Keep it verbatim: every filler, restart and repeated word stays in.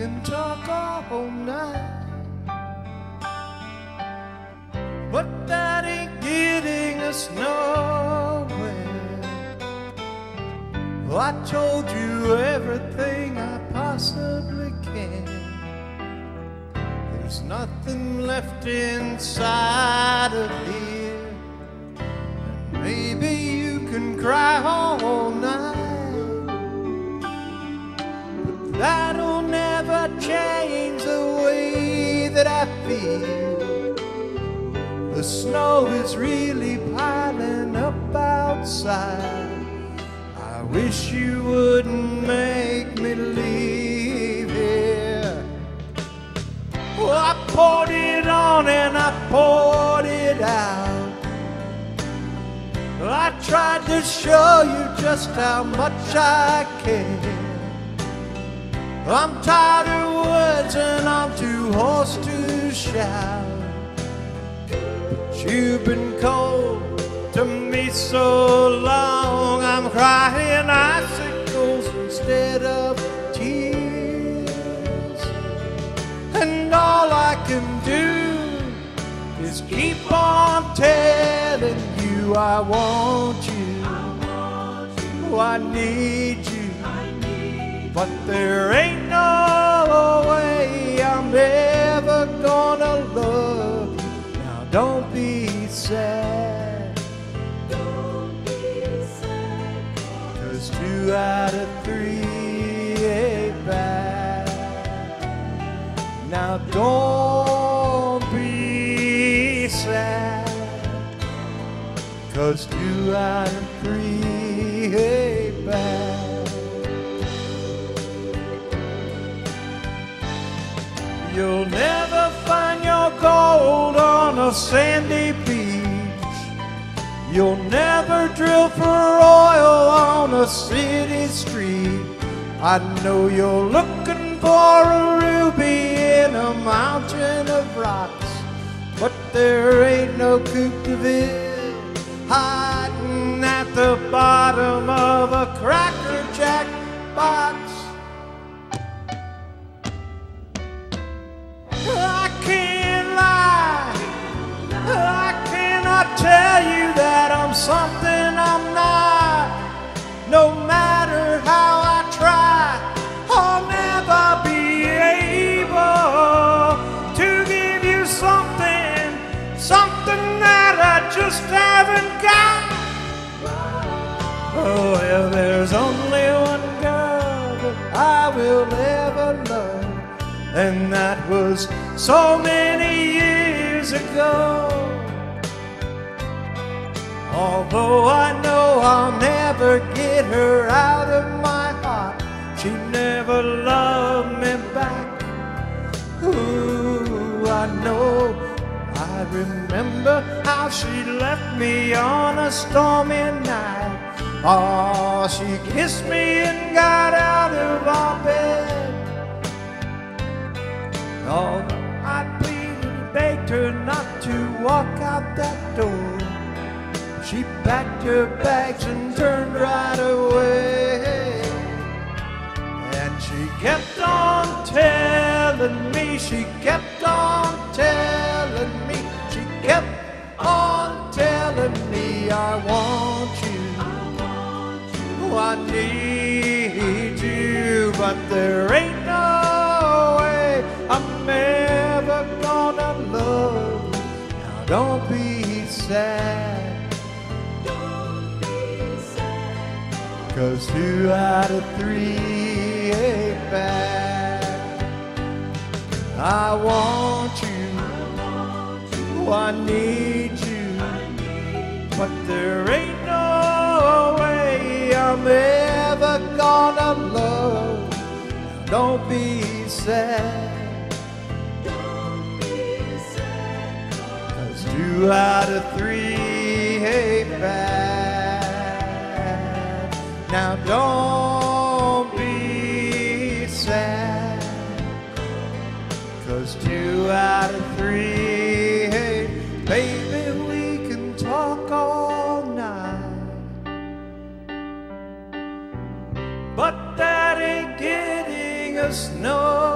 can talk all night, but that ain't getting us nowhere. Well, I told you everything I possibly can. There's nothing left inside of here, and maybe you can cry all night, but that'll never change the way that I feel. The snow is really piling up outside. I wish you wouldn't make me leave here. Well, I poured it on and I poured it out. Well, I tried to show you just how much I care. I'm tired of words and I'm too hoarse to shout. But you've been cold to me so long, I'm crying icicles instead of tears. And all I can do is keep on telling you I want you, oh, I need you. But there ain't no way I'm ever gonna love you. Now don't be sad, Don't be sad, 'cause two out of three ain't bad. Now don't be sad, 'cause two out of three ain't bad. You'll never find your gold on a sandy beach. You'll never drill for oil on a city street. I know you're looking for a ruby in a mountain of rocks, but there ain't no Coupe de Ville hiding at the bottom of a Cracker Jack box. I can't lie, I cannot tell you that I'm something I'm not. No matter how I try, I'll never be able to give you something, something that I just haven't got. Oh, well, there's only one girl that I will ever love, and that was so many years ago. Although I know I'll never get her out of my heart, she never loved me back. Ooh, I know, I remember how she left me on a stormy night. Oh, she kissed me and got out of our bed. Oh, I pleaded and begged her not to walk out that door. She packed her bags and turned right away. And she kept on telling me, she kept on telling me, she kept on telling me I want you, oh, I need you, but there ain't no way I'm ever gonna love you. Now don't be sad, don't be sad, 'cause two out of three ain't bad. I want you, oh, I need you, but there ain't no way I'm ever gonna love you. Now don't be sad, don't be sad, 'cause two out of three ain't bad. Now don't be sad, 'cause two out of three ain't. Baby, we can talk all night, but that ain't getting us nowhere.